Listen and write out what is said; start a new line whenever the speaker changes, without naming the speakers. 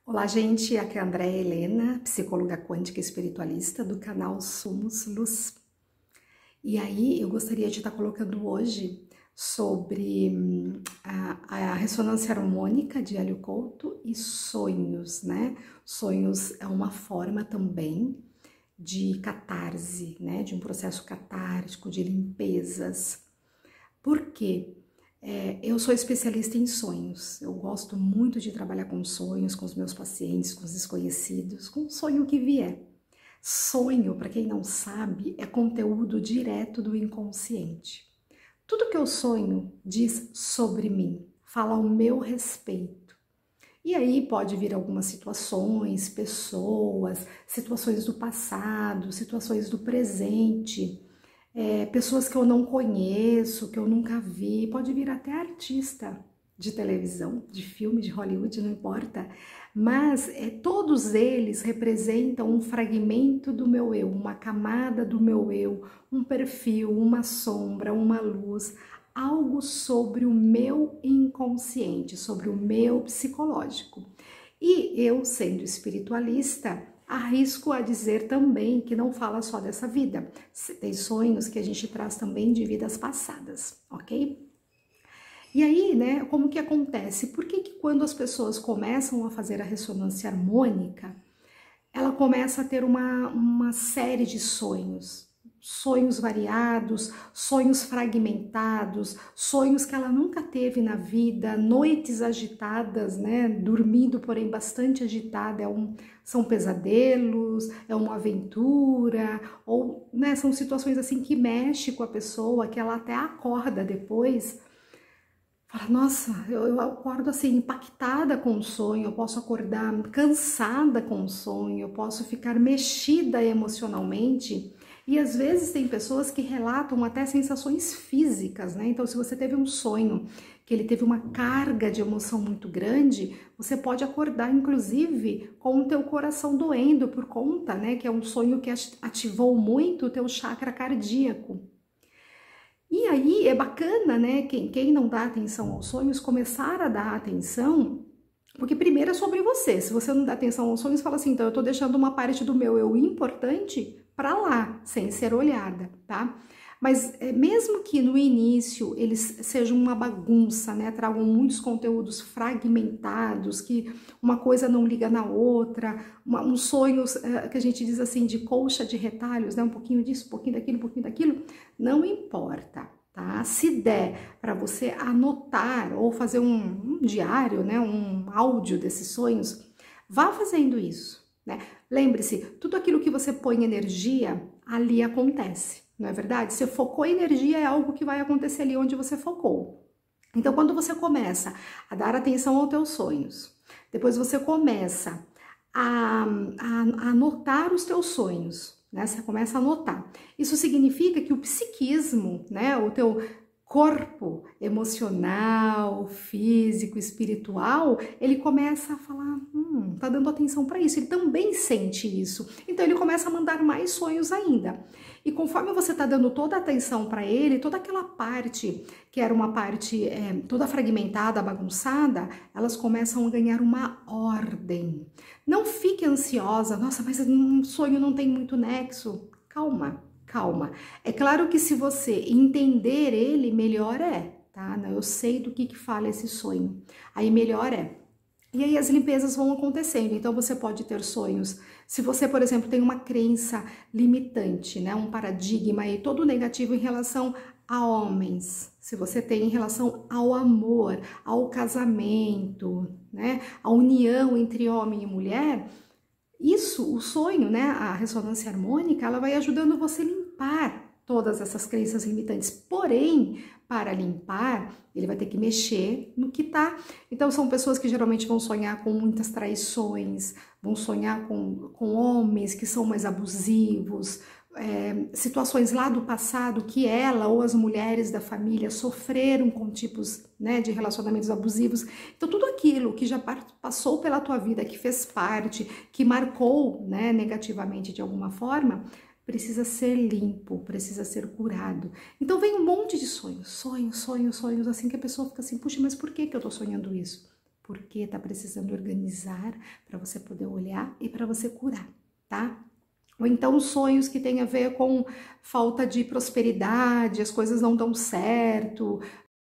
Olá, gente, aqui é a Andréa Helena, psicóloga quântica espiritualista do canal Somos Luz. E aí, eu gostaria de estar colocando hoje sobre a ressonância harmônica de Hélio Couto e sonhos, né? Sonhos é uma forma também de catarse, né? De um processo catártico, de limpezas. Por quê? Eu sou especialista em sonhos, eu gosto muito de trabalhar com sonhos, com os meus pacientes, com os desconhecidos, com o sonho que vier. Sonho, para quem não sabe, é conteúdo direto do inconsciente. Tudo que eu sonho diz sobre mim, fala ao meu respeito. E aí pode vir algumas situações, pessoas, situações do passado, situações do presente, pessoas que eu não conheço, que eu nunca vi, pode vir até artista de televisão, de filme, de Hollywood, não importa, mas todos eles representam um fragmento do meu eu, uma camada do meu eu, um perfil, uma sombra, uma luz, algo sobre o meu inconsciente, sobre o meu psicológico. E eu, sendo espiritualista, arrisco a dizer também que não fala só dessa vida. Tem sonhos que a gente traz também de vidas passadas, ok? E aí, né, como que acontece? Por que quando as pessoas começam a fazer a ressonância harmônica, ela começa a ter uma série de sonhos? Sonhos variados, sonhos fragmentados, sonhos que ela nunca teve na vida, noites agitadas, né? Dormindo, porém bastante agitada, são pesadelos, é uma aventura, ou né, são situações assim que mexem com a pessoa, que ela até acorda depois. Fala, nossa, eu acordo assim, impactada com o sonho, eu posso acordar cansada com o sonho, eu posso ficar mexida emocionalmente. E às vezes tem pessoas que relatam até sensações físicas, né? Então, se você teve um sonho que ele teve uma carga de emoção muito grande, você pode acordar, inclusive, com o teu coração doendo por conta, né? Que é um sonho que ativou muito o teu chakra cardíaco. E aí é bacana, né? Quem não dá atenção aos sonhos, começar a dar atenção, porque primeiro é sobre você. Se você não dá atenção aos sonhos, fala assim, então eu tô deixando uma parte do meu eu importante para lá, sem ser olhada, tá? Mas mesmo que no início eles sejam uma bagunça, né? Tragam muitos conteúdos fragmentados, que uma coisa não liga na outra, uns sonhos que a gente diz assim de colcha de retalhos, né? Um pouquinho disso, um pouquinho daquilo, não importa. Tá? Se der para você anotar ou fazer um diário, né, um áudio desses sonhos, vá fazendo isso, né? Lembre-se, tudo aquilo que você põe energia, ali acontece, não é verdade? Você focou energia, é algo que vai acontecer ali onde você focou. Então, quando você começa a dar atenção aos teus sonhos, depois você começa a anotar os teus sonhos, né? Você começa a anotar. Isso significa que o psiquismo, né? O teu corpo emocional, físico, espiritual, ele começa a falar, tá dando atenção para isso. Ele também sente isso. Então ele começa a mandar mais sonhos ainda. E conforme você tá dando toda a atenção para ele, toda aquela parte que era uma parte toda fragmentada, bagunçada, elas começam a ganhar uma ordem. Não fique ansiosa, nossa, mas um sonho não tem muito nexo. Calma, calma. É claro que se você entender ele, melhor é, tá? Eu sei do que fala esse sonho. Aí melhor é. E aí as limpezas vão acontecendo, então você pode ter sonhos. Se você, por exemplo, tem uma crença limitante, né, um paradigma aí todo negativo em relação a homens, se você tem em relação ao amor, ao casamento, né, a união entre homem e mulher, isso, o sonho, né, a ressonância harmônica, ela vai ajudando você a limpar todas essas crenças limitantes. Porém, para limpar, ele vai ter que mexer no que tá. Então, são pessoas que geralmente vão sonhar com muitas traições, vão sonhar com homens que são mais abusivos, situações lá do passado que ela ou as mulheres da família sofreram com tipos, né, de relacionamentos abusivos. Então, tudo aquilo que já passou pela tua vida, que fez parte, que marcou, né, negativamente de alguma forma, precisa ser limpo, precisa ser curado. Então vem um monte de sonhos, sonhos, assim que a pessoa fica assim, puxa, mas por que eu tô sonhando isso? porque tá precisando organizar para você poder olhar e para você curar, tá? Ou então sonhos que têm a ver com falta de prosperidade, as coisas não dão certo,